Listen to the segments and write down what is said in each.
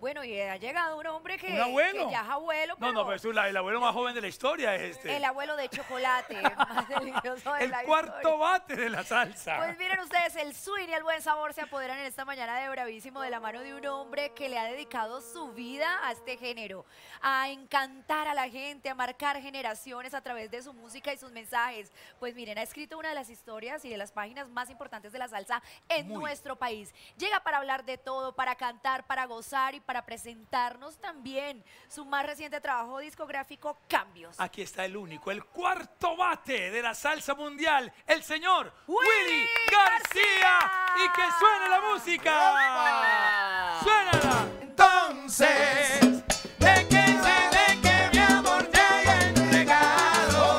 Bueno, y ha llegado un hombre ¿Un abuelo? que ya es abuelo, No, pero no, pues el abuelo más joven de la historia es este. el abuelo de chocolate, más delicioso de El la cuarto historia. bate de la salsa. Pues miren ustedes, el swing y el buen sabor se apoderan en esta mañana de Bravísimo de la mano de un hombre que le ha dedicado su vida a este género, a encantar a la gente, a marcar generaciones a través de su música y sus mensajes. Pues miren, ha escrito una de las historias y de las páginas más importantes de la salsa en nuestro país. Llega para hablar de todo, para cantar, para gozar y para presentarnos también su más reciente trabajo discográfico, Cambios. Aquí está el único, el cuarto bate de la salsa mundial, el señor Willy García. Y que suene la música. ¡Suénala! Entonces, de que mi amor te haya entregado.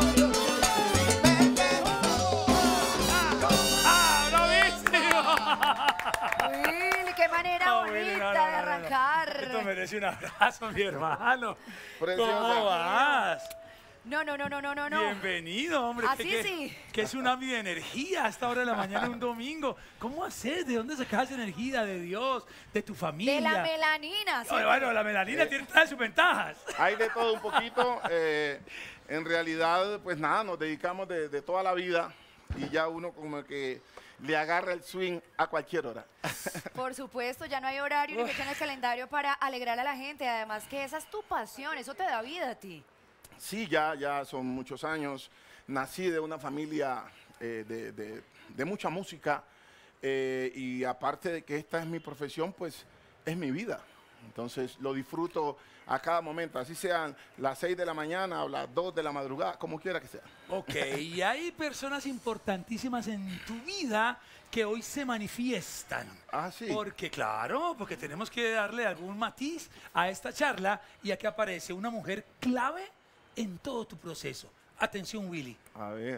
¡Ah, bravísimo! Willy, qué manera No, Willy, bonita no, no, de no, no. arrancar. Esto merece un abrazo, mi hermano. Preciosa. ¿Cómo vas? No. Bienvenido, hombre. Así sí. Que tsunami de energía a esta hora de la mañana un domingo. ¿Cómo haces? ¿De dónde sacas esa energía? ¿De Dios? ¿De tu familia? De la melanina. ¿sí? Bueno, la melanina tiene todas sus ventajas. Hay de todo un poquito. En realidad, pues nada, nos dedicamos de toda la vida y ya uno como que le agarra el swing a cualquier hora. Por supuesto, ya no hay horario ni fecha en el calendario para alegrar a la gente. Además que esa es tu pasión, eso te da vida a ti. Sí, ya son muchos años. Nací de una familia de mucha música y aparte de que esta es mi profesión, pues es mi vida. Entonces lo disfruto a cada momento, así sean las 6 de la mañana o las 2 de la madrugada, como quiera que sea. Ok, y hay personas importantísimas en tu vida que hoy se manifiestan. Ah, sí. Porque porque tenemos que darle algún matiz a esta charla y aquí aparece una mujer clave en todo tu proceso. Atención, Willy. A ver.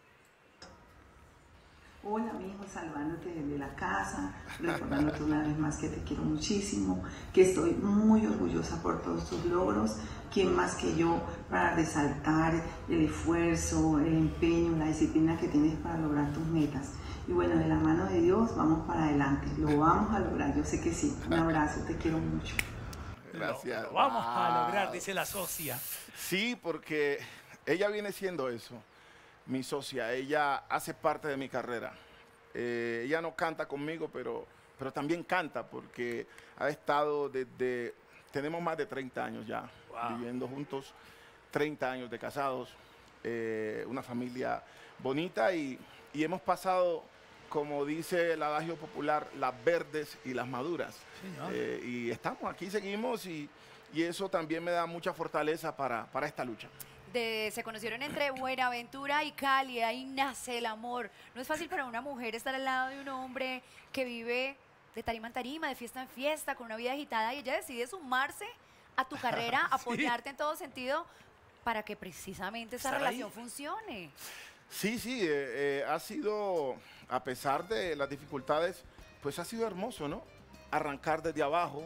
Hola, mi hijo, saludándote desde la casa, recordándote una vez más que te quiero muchísimo, que estoy muy orgullosa por todos tus logros. ¿Quién más que yo para resaltar el esfuerzo, el empeño, la disciplina que tienes para lograr tus metas? Y bueno, de la mano de Dios, vamos para adelante. Lo vamos a lograr, yo sé que sí. Un abrazo, te quiero mucho. Gracias. Lo vamos a lograr, dice la socia. Sí, porque ella viene siendo eso, mi socia. Ella hace parte de mi carrera. Ella no canta conmigo, pero también canta porque ha estado desde... Tenemos más de 30 años ya viviendo juntos, 30 años de casados, una familia bonita y hemos pasado, como dice el adagio popular, las verdes y las maduras. Y estamos aquí, seguimos y eso también me da mucha fortaleza para esta lucha. Se conocieron entre Buenaventura y Cali, ahí nace el amor. No es fácil para una mujer estar al lado de un hombre que vive de tarima en tarima, de fiesta en fiesta, con una vida agitada, y ella decide sumarse a tu carrera, apoyarte en todo sentido para que precisamente esa relación funcione. Sí, ha sido, a pesar de las dificultades, pues ha sido hermoso, ¿no? Arrancar desde abajo,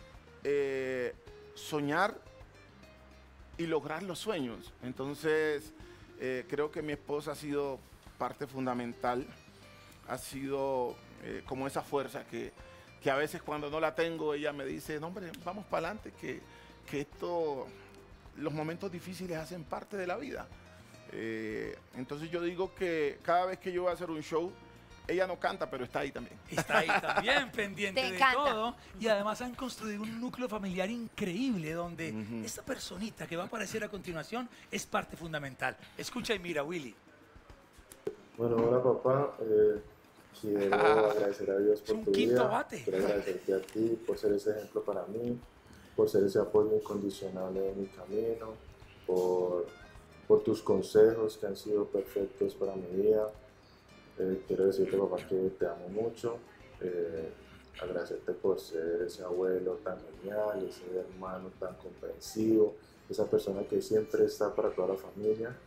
soñar y lograr los sueños. Entonces, creo que mi esposa ha sido parte fundamental, ha sido como esa fuerza que a veces cuando no la tengo, ella me dice, no hombre, vamos para adelante, que los momentos difíciles hacen parte de la vida. Entonces yo digo que cada vez que yo voy a hacer un show, ella no canta, pero está ahí también. Está ahí también, pendiente de todo. Y además han construido un núcleo familiar increíble donde esta personita que va a aparecer a continuación es parte fundamental. Escucha y mira, Willy. Bueno, hola papá. Quiero agradecer a Dios por tu vida. Bate. Quiero agradecerte a ti por ser ese ejemplo para mí, por ser ese apoyo incondicional en mi camino, por tus consejos que han sido perfectos para mi vida. Quiero decirte, papá, que te amo mucho, agradecerte por ser ese abuelo tan genial, ese hermano tan comprensivo, esa persona que siempre está para toda la familia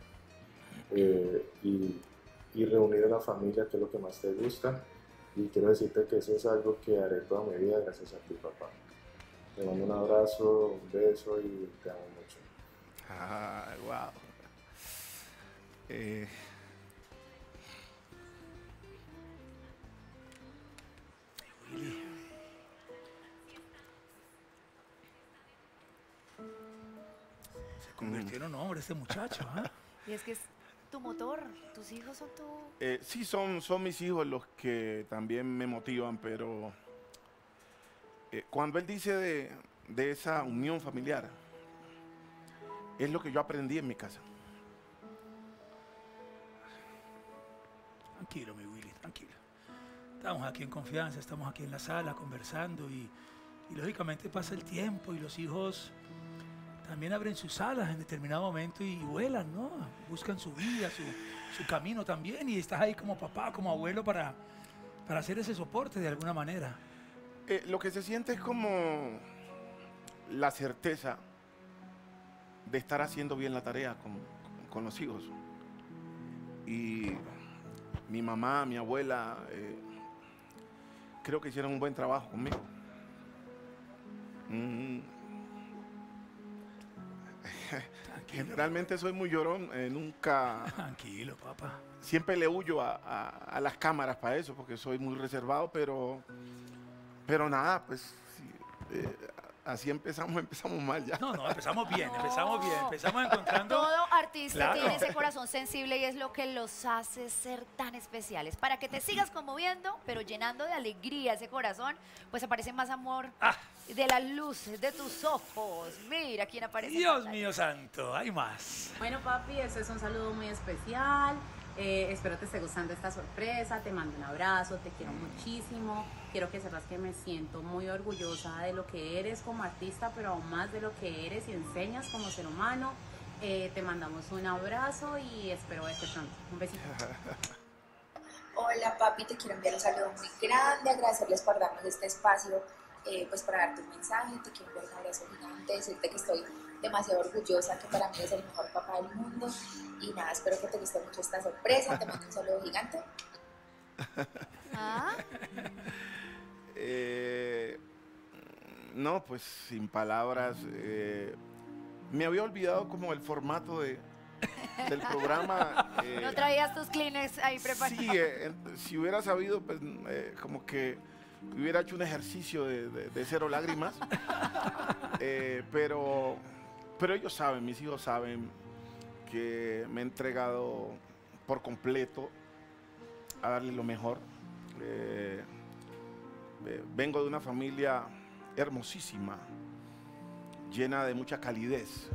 y reunir a la familia, que es lo que más te gusta. Y quiero decirte que eso es algo que haré toda mi vida gracias a ti, papá. Te mando un abrazo, un beso y te amo mucho. Wow. convirtió en un hombre este muchacho, ¿ah? Y es que es tu motor, tus hijos son tu... Sí, son mis hijos los que también me motivan, pero cuando él dice de esa unión familiar, es lo que yo aprendí en mi casa. Tranquilo, mi Willy, tranquilo. Estamos aquí en confianza, estamos aquí en la sala conversando y lógicamente pasa el tiempo y los hijos también abren sus alas en determinado momento y vuelan, ¿no? Buscan su vida, su camino también y estás ahí como papá, como abuelo para hacer ese soporte de alguna manera. Lo que se siente es como la certeza de estar haciendo bien la tarea con los hijos. Y mi mamá, mi abuela, creo que hicieron un buen trabajo conmigo. Generalmente soy muy llorón, nunca... Tranquilo, papá. Siempre le huyo a las cámaras para eso, porque soy muy reservado, pero nada, pues sí, así empezamos mal ya. No, empezamos bien, empezamos encontrando... Todo artista Claro. tiene ese corazón sensible y es lo que los hace ser tan especiales. Para que te sigas conmoviendo, pero llenando de alegría ese corazón, pues aparece más amor de las luces de tus ojos. Mira quién aparece. en Dios pantalla. mío santo, hay más. Bueno, papi, este es un saludo muy especial. Espero te esté gustando esta sorpresa. Te mando un abrazo, te quiero muchísimo. Quiero que sepas que me siento muy orgullosa de lo que eres como artista, pero aún más de lo que eres y enseñas como ser humano. Te mandamos un abrazo y espero verte pronto. Un besito. Hola papi, te quiero enviar un saludo muy grande, agradecerles por darnos este espacio, pues para darte un mensaje, te quiero enviar un abrazo gigante, decirte que estoy demasiado orgullosa, que para mí es el mejor papá del mundo y nada, espero que te guste mucho esta sorpresa, te mando un saludo gigante. ¿Ah? No, pues sin palabras. Me había olvidado como el formato del programa. No traías tus Kleenex ahí preparados. Sí, si hubiera sabido, pues como que hubiera hecho un ejercicio de cero lágrimas. Pero ellos saben, mis hijos saben que me he entregado por completo a darles lo mejor. Vengo de una familia hermosísima, llena de mucha calidez,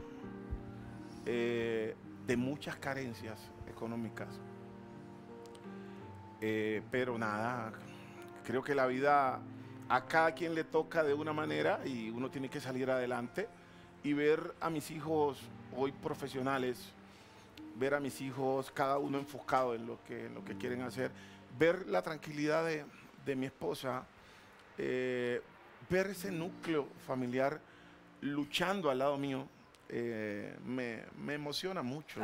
de muchas carencias económicas. Pero nada, creo que la vida a cada quien le toca de una manera y uno tiene que salir adelante y ver a mis hijos hoy profesionales, ver a mis hijos cada uno enfocado en lo que quieren hacer, ver la tranquilidad de mi esposa, ver ese núcleo familiar luchando al lado mío, me emociona mucho.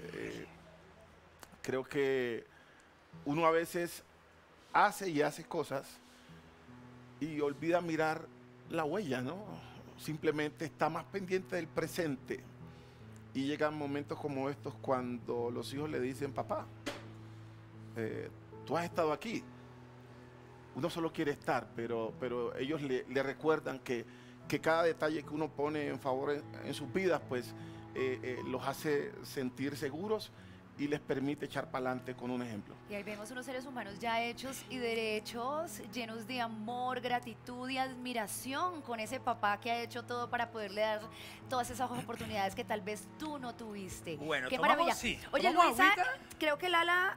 Creo que uno a veces hace cosas y olvida mirar la huella, ¿no? Simplemente está más pendiente del presente. Y llegan momentos como estos cuando los hijos le dicen, papá, tú has estado aquí. Uno solo quiere estar, pero ellos le recuerdan que cada detalle que uno pone en favor en sus vidas, pues los hace sentir seguros y les permite echar para adelante con un ejemplo. Y ahí vemos unos seres humanos ya hechos y derechos, llenos de amor, gratitud y admiración con ese papá que ha hecho todo para poderle dar todas esas oportunidades que tal vez tú no tuviste. Bueno, qué tomamos, maravilla. sí. Oye, ¿Tomamos Luisa, agüita? creo que Lala.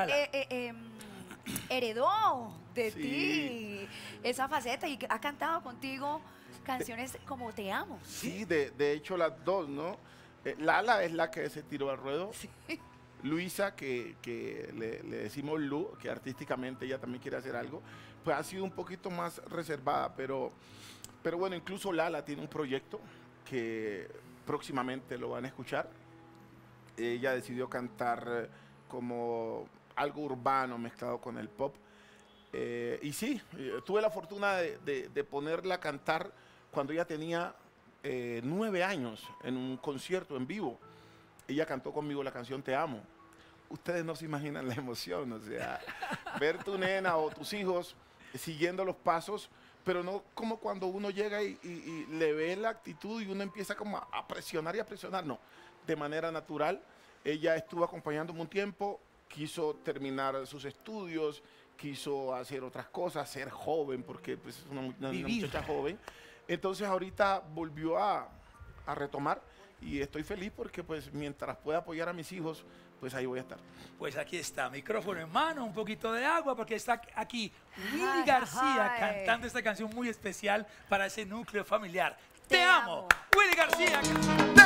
Heredó de ti esa faceta y ha cantado contigo canciones como Te Amo. Sí, de hecho las dos, ¿no? Lala es la que se tiró al ruedo. Sí. Luisa, que le decimos Lu, que artísticamente ella también quiere hacer algo, pues ha sido un poquito más reservada, pero bueno, incluso Lala tiene un proyecto que próximamente lo van a escuchar. Ella decidió cantar como algo urbano mezclado con el pop. Y sí, tuve la fortuna de ponerla a cantar cuando ella tenía 9 años en un concierto en vivo. Ella cantó conmigo la canción Te Amo. Ustedes no se imaginan la emoción, o sea, ver tu nena o tus hijos siguiendo los pasos, pero no como cuando uno llega y le ve la actitud y uno empieza como a presionar y a presionar, no, de manera natural. Ella estuvo acompañándome un tiempo, quiso terminar sus estudios, quiso hacer otras cosas, ser joven, porque pues, es una muchacha joven. Entonces ahorita volvió a retomar y estoy feliz porque pues mientras pueda apoyar a mis hijos, pues ahí voy a estar. Pues aquí está, micrófono en mano, un poquito de agua, porque está aquí Willy Ay, García ay. cantando esta canción muy especial para ese núcleo familiar. Te ¡Te amo! amo. Willy García. Te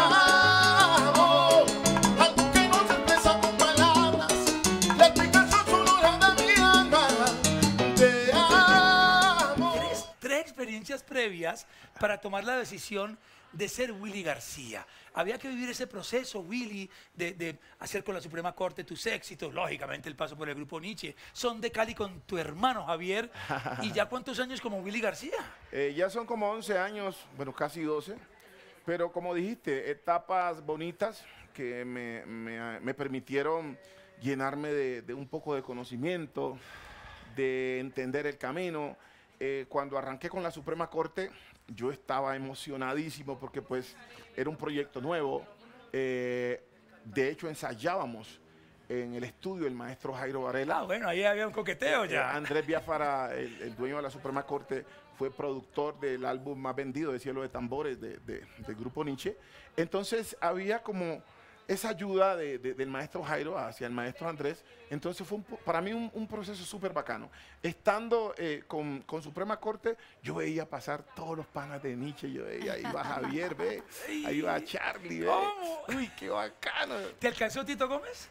amo, algo que no se expresa con palabras, la explicación solo la de mi alma. Te amo. Tienes 3 experiencias previas para tomar la decisión de ser Willy García. Había que vivir ese proceso, Willy, de hacer con la Suprema Corte tus éxitos. Lógicamente, el paso por el Grupo Nietzsche. Son de Cali con tu hermano Javier. ¿Y ya cuántos años como Willy García? Ya son como 11 años, bueno, casi 12, pero como dijiste, etapas bonitas que me permitieron llenarme de un poco de conocimiento, de entender el camino. Cuando arranqué con la Suprema Corte, yo estaba emocionadísimo porque pues era un proyecto nuevo. De hecho, ensayábamos en el estudio del maestro Jairo Varela. Ah, bueno, ahí había un coqueteo ya. Andrés Biafara, el dueño de la Suprema Corte, fue productor del álbum más vendido de Cielo de Tambores del Grupo Nietzsche. Entonces había como esa ayuda del maestro Jairo hacia el maestro Andrés. Entonces fue para mí un proceso súper bacano. Estando con Suprema Corte, yo veía pasar todos los panas de Nietzsche. Yo veía, ahí va Javier, ve, ahí va Charlie, ve. ¿Cómo? Uy, qué bacano. ¿Te alcanzó Tito Gómez?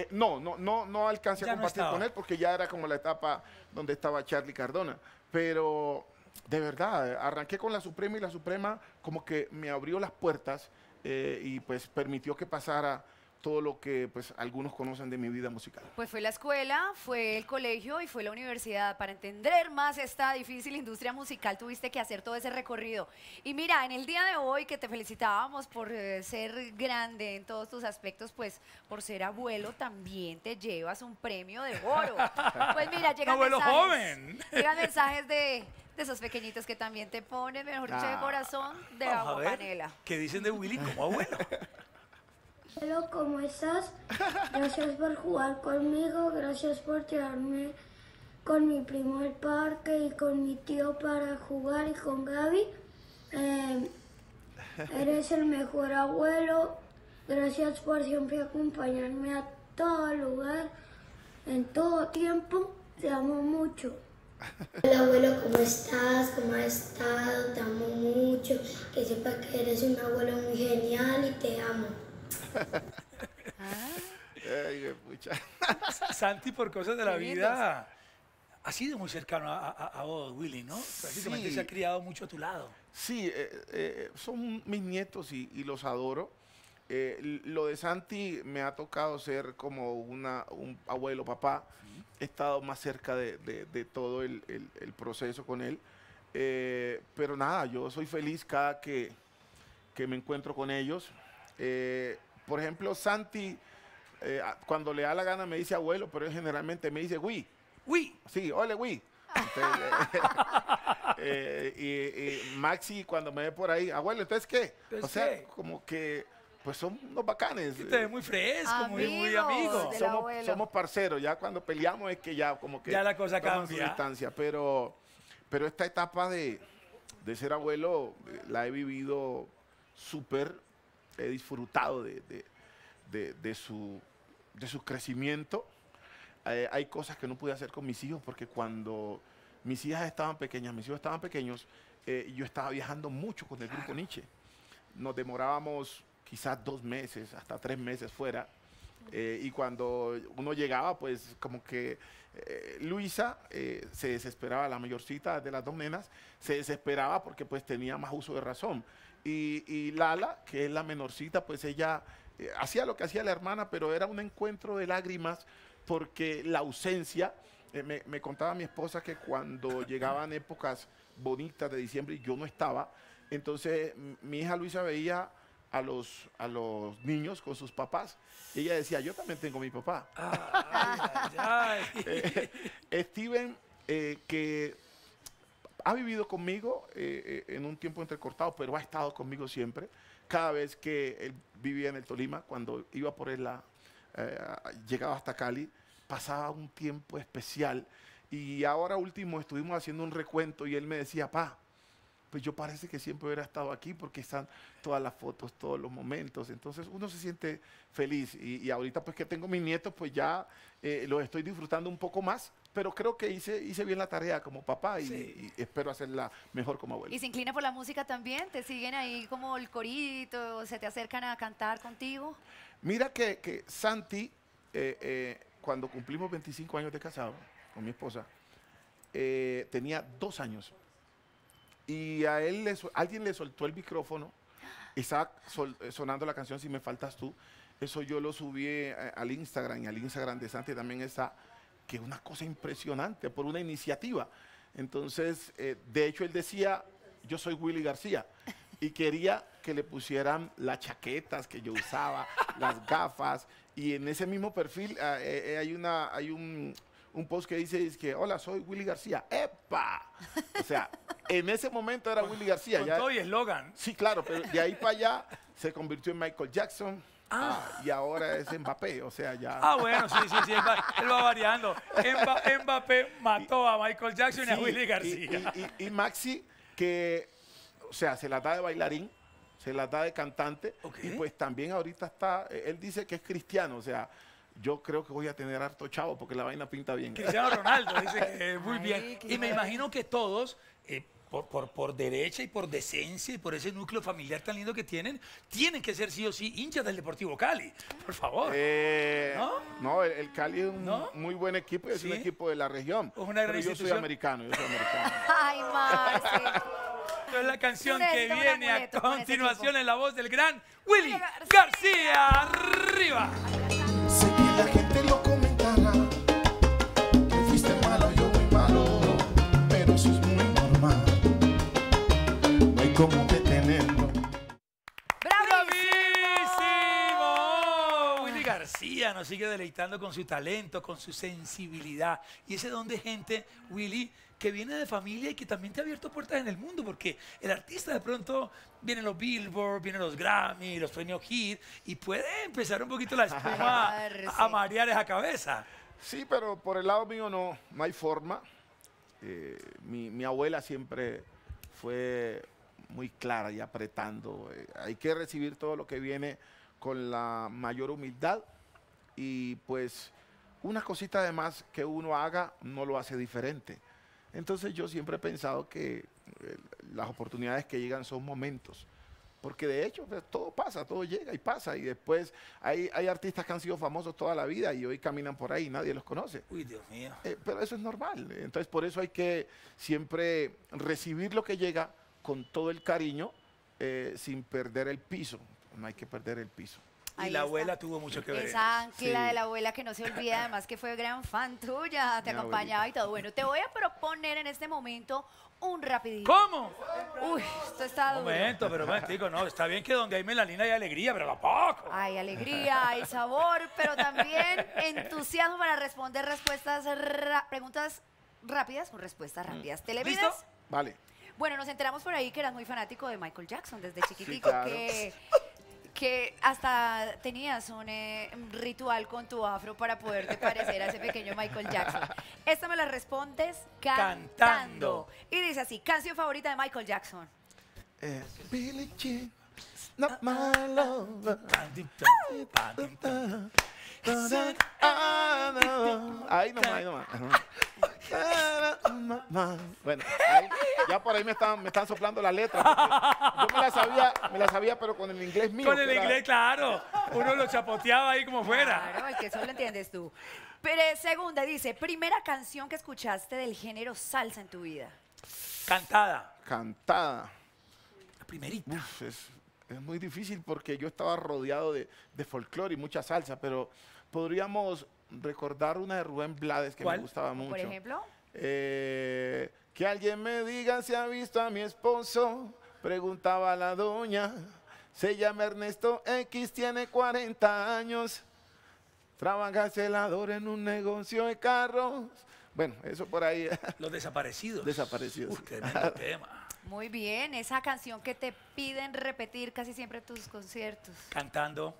No alcancé Ya a no compartir estaba. con él porque ya era como la etapa donde estaba Charlie Cardona. Pero de verdad, arranqué con la Suprema y la Suprema como que me abrió las puertas y pues permitió que pasara todo lo que pues algunos conocen de mi vida musical. Pues fue la escuela, fue el colegio y fue la universidad. Para entender más esta difícil industria musical tuviste que hacer todo ese recorrido. Y mira, en el día de hoy que te felicitábamos por ser grande en todos tus aspectos, pues por ser abuelo también te llevas un premio de oro. Pues mira, llegan Abuelo mensajes, joven. llegan mensajes de esos pequeñitos que también te ponen, mejor dicho, de corazón, de Vamos a agua ver panela. qué dicen de Willy como abuelo. Hola, ¿cómo estás? Gracias por jugar conmigo, gracias por llevarme con mi primo al parque y con mi tío para jugar y con Gaby. Eres el mejor abuelo, gracias por siempre acompañarme a todo lugar, en todo tiempo, te amo mucho. Hola abuelo, ¿cómo estás? ¿Cómo has estado? Te amo mucho, que sepas que eres un abuelo muy genial y te amo. Ay, pucha. Santi, por cosas de la Qué vida, ha sido muy cercano a vos, Willy, ¿no? Prácticamente Sí. se ha criado mucho a tu lado. Sí, son mis nietos y los adoro. Lo de Santi me ha tocado ser como un abuelo, papá. He estado más cerca de todo el proceso con él. Pero nada, yo soy feliz cada que me encuentro con ellos. Por ejemplo, Santi, cuando le da la gana me dice abuelo, pero él generalmente me dice Wii. Uy, Sí, ole, Wii. Y Maxi cuando me ve por ahí, abuelo, ¿entonces qué? ¿Entonces O sea, qué? como que, pues son unos bacanes. te ves muy fresco, muy Amigos amigo. del abuelo. Somos parceros, ya cuando peleamos es que ya como que Ya la cosa tomamos cambia. distancia, pero esta etapa de ser abuelo la he vivido súper, he disfrutado de su crecimiento. Hay cosas que no pude hacer con mis hijos porque cuando mis hijas estaban pequeñas, mis hijos estaban pequeños, yo estaba viajando mucho con el Grupo Nietzsche. Nos demorábamos quizás 2 meses, hasta 3 meses fuera. Y cuando uno llegaba, pues como que Luisa se desesperaba, la mayorcita de las 2 nenas, se desesperaba porque pues tenía más uso de razón. Y Lala, que es la menorcita, pues ella hacía lo que hacía la hermana, pero era un encuentro de lágrimas porque la ausencia, me contaba mi esposa que cuando llegaban épocas bonitas de diciembre y yo no estaba, entonces mi hija Luisa veía a los niños con sus papás y ella decía, yo también tengo mi papá. Ay, ay, ay. Steven, que ha vivido conmigo en un tiempo entrecortado, pero ha estado conmigo siempre. Cada vez que él vivía en el Tolima, cuando iba por él, llegaba hasta Cali, pasaba un tiempo especial. Y ahora último estuvimos haciendo un recuento y él me decía, pa, pues yo parece que siempre hubiera estado aquí porque están todas las fotos, todos los momentos. Entonces uno se siente feliz. Y ahorita pues que tengo mis nietos, pues ya los estoy disfrutando un poco más. Pero creo que hice bien la tarea como papá y espero hacerla mejor como abuelo. ¿Y se inclina por la música también? ¿Te siguen ahí como el corito? ¿Se te acercan a cantar contigo? Mira que Santi, cuando cumplimos 25 años de casado con mi esposa, tenía 2 años. Y a él alguien le soltó el micrófono y estaba sonando la canción Si me faltas tú. Eso yo lo subí al Instagram, y al Instagram de Santi también está, que es una cosa impresionante por una iniciativa. Entonces, de hecho, él decía, yo soy Willy García, y quería que le pusieran las chaquetas que yo usaba, las gafas, y en ese mismo perfil hay un post que dice que hola, soy Willy García. ¡Epa! O sea, en ese momento era Willy García. Con ya, todo y eslogan. Sí, claro, pero de ahí para allá se convirtió en Michael Jackson. Y ahora es Mbappé, o sea, ya. Bueno, sí, él va variando. Mbappé mató a Michael Jackson y a Willy García. Y Maxi, que, o sea, se la da de bailarín, se la da de cantante, y pues también ahorita está, él dice que es cristiano, o sea, yo creo que voy a tener harto chavo porque la vaina pinta bien. Cristiano Ronaldo dice que muy bien. Y me imagino que todos, por derecha y por decencia y por ese núcleo familiar tan lindo que tienen que ser sí o sí hinchas del Deportivo Cali. Por favor. ¿No? No, el Cali es un muy buen equipo, es un equipo de la región. Es una gran pero yo soy americano. Ay, Marce. Es la canción que viene a continuación en la voz del gran Willy García. ¡Arriba! Sé que la gente lo comentará, que fuiste malo, yo muy malo, pero eso es muy normal, no hay como detenerlo. ¡Bravísimo! Willy García nos sigue deleitando con su talento, con su sensibilidad y ese don de gente, Willy, que viene de familia y que también te ha abierto puertas en el mundo, porque el artista de pronto vienen los Billboard, vienen los Grammy, los premios Hit, y puede empezar un poquito la espuma a marear esa cabeza. Sí, pero por el lado mío no hay forma. Mi abuela siempre fue muy clara y apretando. Hay que recibir todo lo que viene con la mayor humildad y pues una cosita de más que uno haga no lo hace diferente. Entonces yo siempre he pensado que las oportunidades que llegan son momentos, porque de hecho pues, todo pasa, todo llega y pasa, y después hay artistas que han sido famosos toda la vida y hoy caminan por ahí y nadie los conoce. Uy, Dios mío. Pero eso es normal, entonces por eso hay que siempre recibir lo que llega con todo el cariño, sin perder el piso, no hay que perder el piso. Y la abuela tuvo mucho que ver. Esa ancla de la abuela que no se olvida, además que fue gran fan tuya, te acompañaba y todo. Bueno, te voy a proponer en este momento un rapidito. ¿Cómo? Uy, esto está duro. Un momento, pero momentico, no, está bien que donde hay melanina hay alegría, pero tampoco. Hay alegría, hay sabor, pero también entusiasmo para responder preguntas rápidas con respuestas rápidas. ¿Te le mides? ¿Listo? Vale. Bueno, nos enteramos por ahí que eras muy fanático de Michael Jackson desde chiquitico, Sí, claro. que hasta tenías un ritual con tu afro para poderte parecer a ese pequeño Michael Jackson. Esta me la respondes cantando. Y dice así, canción favorita de Michael Jackson. Billie Jean, not my lover. Ahí nomás. Bueno, ya por ahí me están soplando la letra. Yo me la sabía, pero con el inglés mío. Con el inglés, claro. Uno lo chapoteaba ahí como fuera. Claro, que eso lo entiendes tú. Pero segunda dice, primera canción que escuchaste del género salsa en tu vida. Cantada. La primerita. Uf, es muy difícil porque yo estaba rodeado de folclore y mucha salsa, pero podríamos recordar una de Rubén Blades que me gustaba mucho. Por ejemplo. Que alguien me diga si ha visto a mi esposo, preguntaba la doña. Se llama Ernesto X, tiene 40 años, trabaja celador en un negocio de carros, bueno, eso por ahí. Los desaparecidos. Desaparecidos. Tremendo tema. Muy bien, esa canción que te piden repetir casi siempre en tus conciertos. Cantando.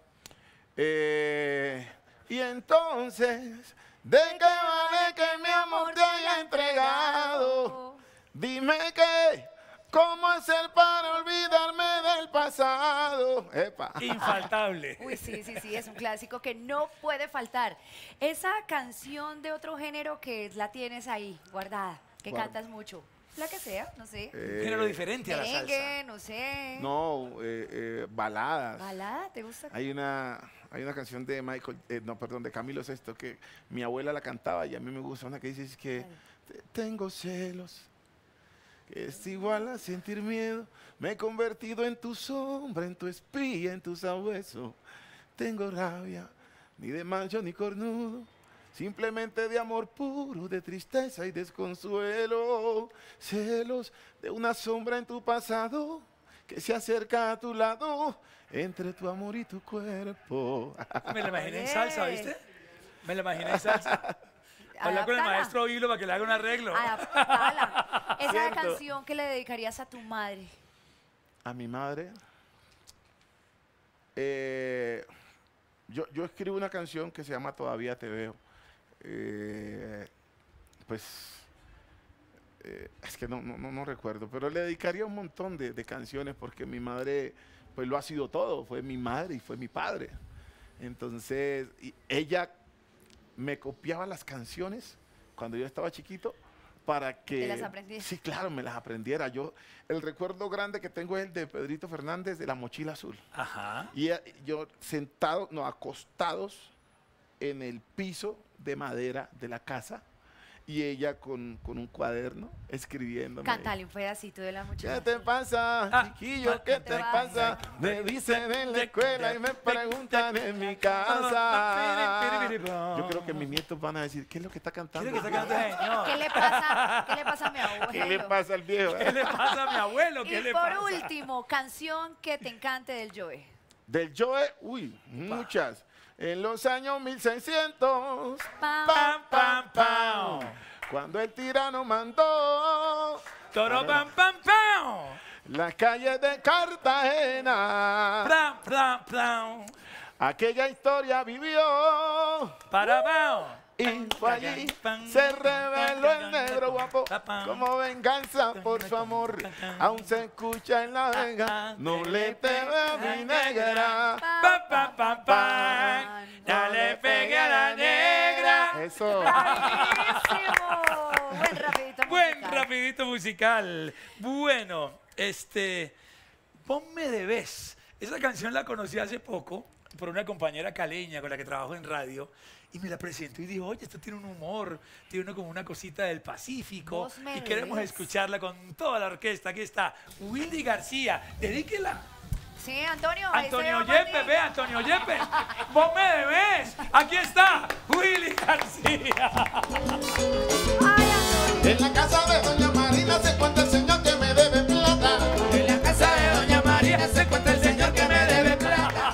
Y entonces, ¿de qué vale que mi amor te haya entregado? Dime qué, ¿cómo hacer para olvidarme del pasado? Epa. Infaltable. Uy, sí, es un clásico que no puede faltar. Esa canción de otro género que la tienes ahí, guardada, que Guarda. cantas mucho. La que sea, no sé. Un género diferente a la salsa. Merengue, no sé. No, baladas. ¿Balada? ¿Te gusta? Hay una canción de de Camilo Sesto que mi abuela la cantaba y a mí me gusta una que dice es que tengo celos, que es igual a sentir miedo, me he convertido en tu sombra, en tu espía, en tu sabueso. Tengo rabia, ni de macho ni cornudo, simplemente de amor puro, de tristeza y desconsuelo. Celos de una sombra en tu pasado que se acerca a tu lado, entre tu amor y tu cuerpo. Me la imaginé en salsa, ¿viste? Me la imaginé en salsa. Habla con el maestro Hilo para que le haga un arreglo. Adaptala. Esa Cierto. canción que le dedicarías a tu madre. A mi madre. Yo escribo una canción que se llama Todavía te veo. Es que no recuerdo, pero le dedicaría un montón de canciones porque mi madre pues lo ha sido todo, fue mi madre y fue mi padre. Entonces, ella me copiaba las canciones cuando yo estaba chiquito para que... ¿Te las aprendías? Sí, claro, me las aprendiera. El recuerdo grande que tengo es el de Pedrito Fernández de La Mochila Azul. Ajá. Y yo acostados en el piso de madera de la casa y ella con un cuaderno escribiendo. Cántale un pedacito de La Mochila. ¿Qué te pasa, chiquillo? ¿Qué te pasa? Me dicen en la escuela y me preguntan en mi casa. Yo creo que mis nietos van a decir, ¿qué es lo que está cantando? ¿Qué es lo que está cantando, señor? ¿Qué le pasa a mi abuelo? ¿Qué le pasa al viejo? ¿Qué le pasa a mi abuelo? ¿Qué Y le por pasa? último, canción que te encante del Joe. Del Joe, muchas. En los años 1600, Pam, pam, pam, pam, cuando el tirano mandó Toro pam pam pam. las calles de Cartagena, Plam plam plam. aquella historia vivió Para pam. y fue allí, se reveló el negro guapo, como venganza por su amor, aún se escucha en la vega, no le teme a mi negra. Pam pam pam pam. Ya le pegué a la negra. Eso. ¡Buenísimo! Buen rapidito Buen musical. rapidito musical. Bueno, Ponme de vez. Esa canción la conocí hace poco por una compañera caleña con la que trabajo en radio y me la presentó y dijo, oye, esto tiene un humor, tiene como una cosita del Pacífico Vos me y queremos ves. escucharla con toda la orquesta. Aquí está Willy García, dedíquela. Sí, Antonio. ahí se Antonio va Yepes, Manny. ve, Antonio Yepes. Vos me debes. Aquí está Willy García. Ay, Antonio. En la casa de Doña Marina se encuentra el señor que me debe plata. En la casa de Doña María se encuentra el señor que me debe plata.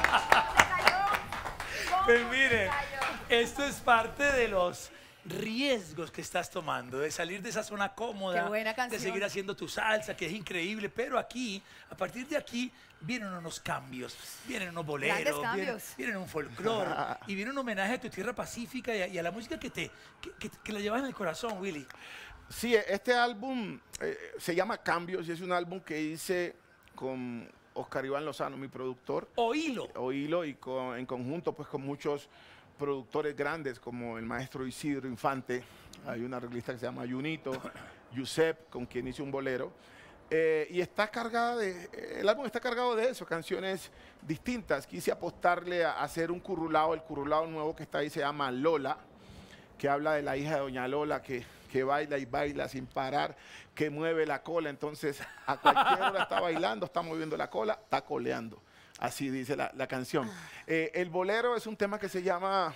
Pues mire, esto es parte de los riesgos que estás tomando, de salir de esa zona cómoda, Qué buena de canción. seguir haciendo tu salsa, que es increíble, pero aquí, a partir de aquí, vienen unos cambios, vienen unos boleros, Grandes cambios. vienen un folclore, y viene un homenaje a tu tierra pacífica y a la música que la llevas en el corazón, Willy. Sí, este álbum se llama Cambios y es un álbum que hice con Oscar Iván Lozano, mi productor. Oílo. Oílo y en conjunto pues con muchos productores grandes como el maestro Isidro Infante, hay una arreglista que se llama Junito, Yusep, con quien hice un bolero, y está cargada el álbum está cargado de eso, canciones distintas. Quise apostarle a hacer un currulao, el currulao nuevo que está ahí se llama Lola, que habla de la hija de Doña Lola, que baila y baila sin parar, que mueve la cola, entonces a cualquier hora está bailando, está moviendo la cola, está coleando. Así dice la canción. El bolero es un tema que se llama,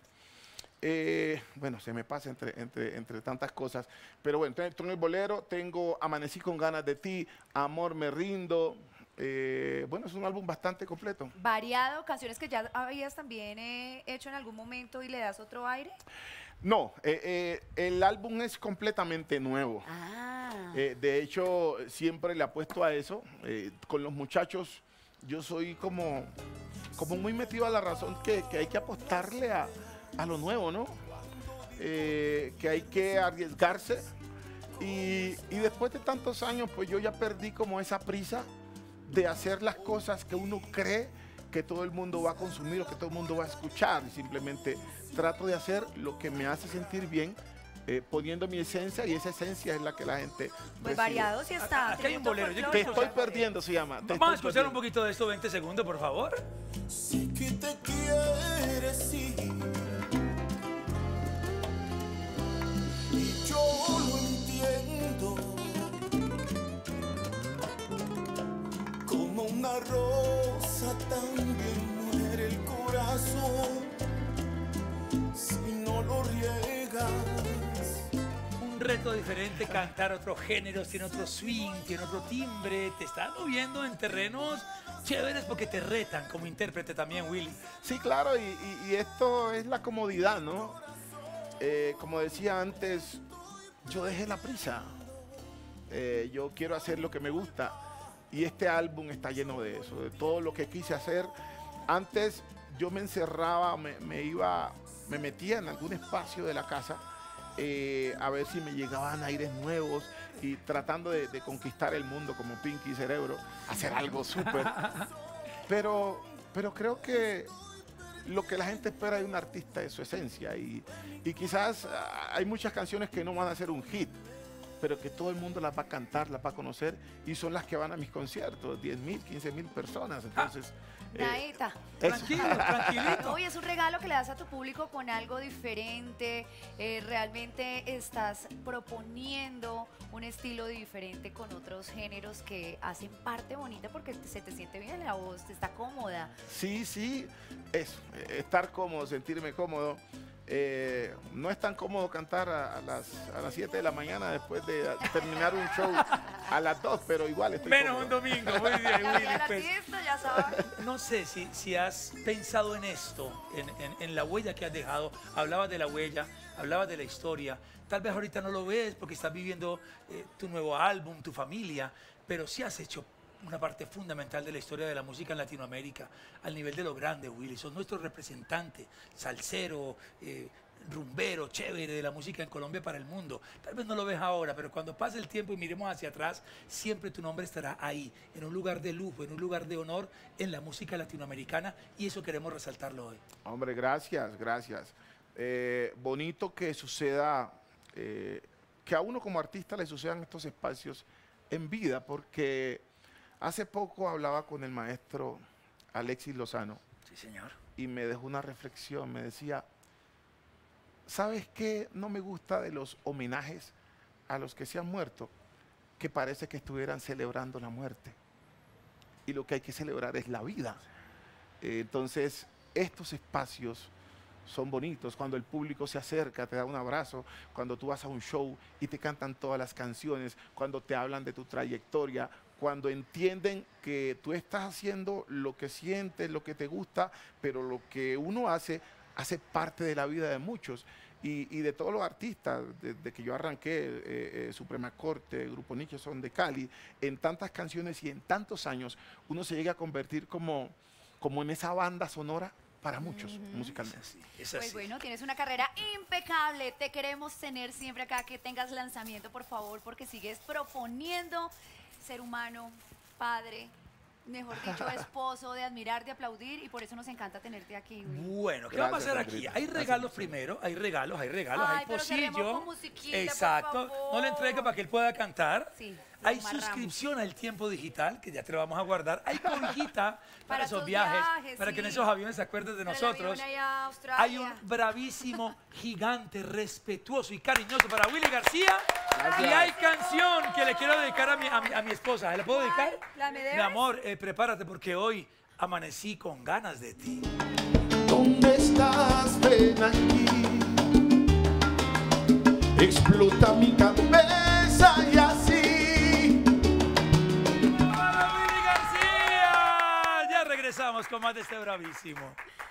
bueno, se me pasa entre tantas cosas, pero bueno, entonces en el bolero tengo Amanecí con ganas de ti, Amor me rindo, Bueno, es un álbum bastante completo. Variado, canciones que ya habías también hecho en algún momento y le das otro aire. No, el álbum es completamente nuevo. De hecho, siempre le apuesto a eso. Con los muchachos, yo soy como muy metido a la razón que hay que apostarle a lo nuevo, ¿no? Que hay que arriesgarse. Y después de tantos años, pues yo ya perdí como esa prisa de hacer las cosas que uno cree que todo el mundo va a consumir o que todo el mundo va a escuchar. Simplemente trato de hacer lo que me hace sentir bien, poniendo mi esencia, y esa esencia es la que la gente Pues recibe. variado sí está. Acá hay un bolero. Yo Te estoy perdiendo, se llama. Vamos a escuchar un poquito de esto, 20 segundos, por favor. Sí que te quieres ir y yo lo entiendo, como una rosa también muere el corazón si no lo riegas. Un reto diferente, cantar otros géneros, tiene otro swing, tiene otro timbre, te estás moviendo en terrenos chéveres porque te retan como intérprete también, Willy. Sí, claro, y esto es la comodidad, ¿no? Como decía antes, yo dejé la prisa. Yo quiero hacer lo que me gusta, y este álbum está lleno de eso, de todo lo que quise hacer. Antes yo me encerraba, me metía en algún espacio de la casa a ver si me llegaban aires nuevos, y tratando de conquistar el mundo como Pinky Cerebro, hacer algo súper. Pero creo que lo que la gente espera de un artista es su esencia, y quizás hay muchas canciones que no van a ser un hit, pero que todo el mundo las va a cantar, las va a conocer, y son las que van a mis conciertos, 10.000, 15.000 personas. Entonces, Naita. Tranquilo, tranquilito. Hoy es un regalo que le das a tu público con algo diferente. Realmente estás proponiendo un estilo diferente con otros géneros que hacen parte bonita porque se te siente bien la voz, te está cómoda. Sí, eso, estar cómodo, sentirme cómodo. No es tan cómodo cantar a las 7 de la mañana después de terminar un show a las 2, pero igual estoy Menos cómodo. un domingo, muy bien, Ya Willy. viene el Pues, artista, ya sabes. no sé si has pensado en esto, en la huella que has dejado. Hablabas de la huella, hablabas de la historia. Tal vez ahorita no lo ves porque estás viviendo tu nuevo álbum, tu familia, pero sí has hecho una parte fundamental de la historia de la música en Latinoamérica, al nivel de lo grande, Willy. Son nuestros representantes, salsero, rumbero, chévere de la música en Colombia para el mundo. Tal vez no lo ves ahora, pero cuando pase el tiempo y miremos hacia atrás, siempre tu nombre estará ahí, en un lugar de lujo, en un lugar de honor en la música latinoamericana, y eso queremos resaltarlo hoy. Hombre, gracias. Bonito que suceda, que a uno como artista le sucedan estos espacios en vida, porque hace poco hablaba con el maestro Alexis Lozano. Sí, señor. Y me dejó una reflexión, me decía, ¿sabes qué no me gusta de los homenajes a los que se han muerto? Que parece que estuvieran celebrando la muerte. Y lo que hay que celebrar es la vida. Entonces, estos espacios son bonitos. Cuando el público se acerca, te da un abrazo. Cuando tú vas a un show y te cantan todas las canciones. Cuando te hablan de tu trayectoria. Cuando entienden que tú estás haciendo lo que sientes, lo que te gusta, pero lo que uno hace parte de la vida de muchos. Y de todos los artistas, desde que yo arranqué Suprema Corte, Grupo Nicho Son de Cali, en tantas canciones y en tantos años, uno se llega a convertir como en esa banda sonora para muchos, musicalmente. Es así. Pues bueno, tienes una carrera impecable. Te queremos tener siempre acá, que tengas lanzamiento, por favor, porque sigues proponiendo ser humano, padre, mejor dicho, esposo, de admirar, de aplaudir, y por eso nos encanta tenerte aquí, Willy. Bueno, ¿qué Gracias, vamos a hacer aquí? Sandrita. Hay Gracias, regalos Sandrita. primero, hay regalos, Ay, hay pero cerremos pocillo. con musiquita, Exacto, por favor. no le entregue para que él pueda cantar. Sí, Hay lo amarramos. suscripción al Tiempo Digital, que ya te lo vamos a guardar. Hay cobijita para esos tus viajes, viajes, para que en sí. esos aviones se acuerden de Para el nosotros. avión allá a Australia. Hay un bravísimo, gigante, respetuoso y cariñoso para Willy García. Gracias. Y hay canción que le quiero dedicar a mi esposa. ¿Se la puedo dedicar? Ay, ¿la me debes? Mi amor, prepárate porque hoy amanecí con ganas de ti. ¿Dónde estás? Ven aquí. Explota mi cabeza y así ¡Para Willy García! regresamos con más de este Bravísimo.